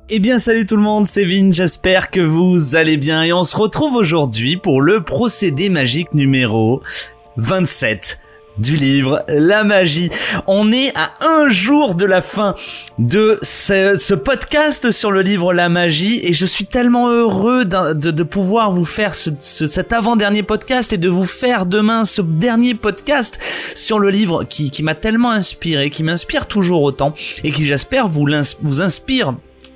Eh bien salut tout le monde, c'est Vin, j'espère que vous allez bien et on se retrouve aujourd'hui pour le procédé magique numéro 27 du livre La Magie. On est à un jour de la fin de ce podcast sur le livre La Magie et je suis tellement heureux de pouvoir vous faire cet avant-dernier podcast et de vous faire demain ce dernier podcast sur le livre qui m'a tellement inspiré, qui m'inspire toujours autant et qui j'espère vous inspire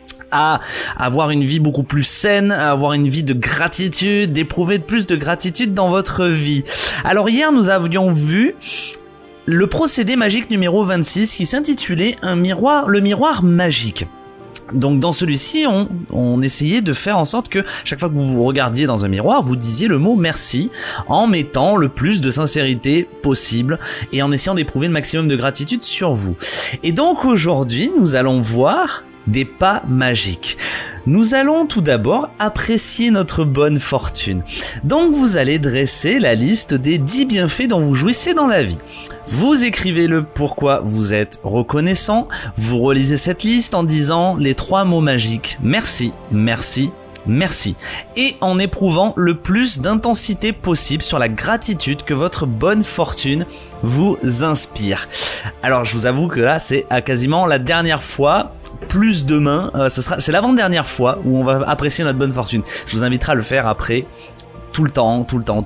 à avoir une vie beaucoup plus saine, à avoir une vie de gratitude, d'éprouver plus de gratitude dans votre vie. Alors hier nous avions vu le procédé magique numéro 26 qui s'intitulait le miroir magique. Donc dans celui-ci, on essayait de faire en sorte que chaque fois que vous vous regardiez dans un miroir, vous disiez le mot merci en mettant le plus de sincérité possible et en essayant d'éprouver le maximum de gratitude sur vous. Et donc aujourd'hui, nous allons voir des pas magiques. Nous allons tout d'abord apprécier notre bonne fortune. Donc vous allez dresser la liste des 10 bienfaits dont vous jouissez dans la vie. Vous écrivez le pourquoi vous êtes reconnaissant. Vous relisez cette liste en disant les 3 mots magiques. Merci, merci, merci. Et en éprouvant le plus d'intensité possible sur la gratitude que votre bonne fortune vous inspire. Alors je vous avoue que là c'est quasiment la dernière fois. Plus demain, c'est l'avant-dernière fois où on va apprécier notre bonne fortune. Je vous inviterai à le faire après, tout le temps.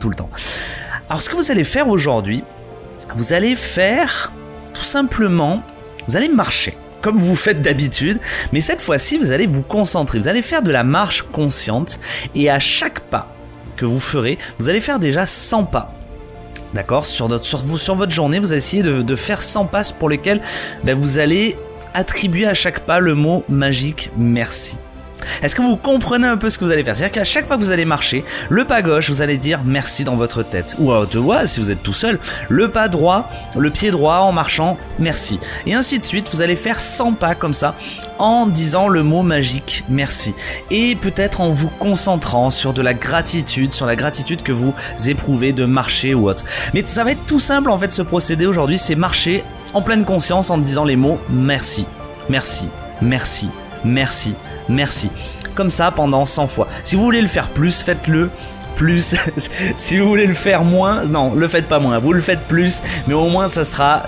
Alors ce que vous allez faire aujourd'hui, vous allez faire tout simplement, vous allez marcher comme vous faites d'habitude, mais cette fois-ci vous allez vous concentrer, vous allez faire de la marche consciente et à chaque pas que vous ferez, vous allez faire déjà 100 pas. D'accord, sur votre journée, vous allez essayer de faire 100 pas pour lesquels vous allez attribuer à chaque pas le mot magique merci. Est-ce que vous comprenez un peu ce que vous allez faire? C'est-à-dire qu'à chaque fois que vous allez marcher, le pas gauche, vous allez dire merci dans votre tête. Ou à haute voix, si vous êtes tout seul, le pas droit, le pied droit en marchant, merci. Et ainsi de suite, vous allez faire 100 pas comme ça, en disant le mot magique merci. Et peut-être en vous concentrant sur de la gratitude, sur la gratitude que vous éprouvez de marcher ou autre. Mais ça va être tout simple en fait ce procédé aujourd'hui, c'est marcher en pleine conscience en disant les mots merci, merci, merci, merci, merci. Comme ça pendant 100 fois. Si vous voulez le faire plus, faites-le plus. Si vous voulez le faire moins, non, le faites pas moins. Vous le faites plus, mais au moins ça sera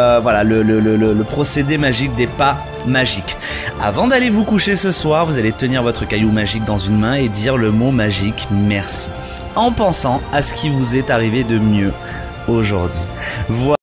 le procédé magique des pas magiques. Avant d'aller vous coucher ce soir, vous allez tenir votre caillou magique dans une main et dire le mot magique merci. En pensant à ce qui vous est arrivé de mieux aujourd'hui. Voilà.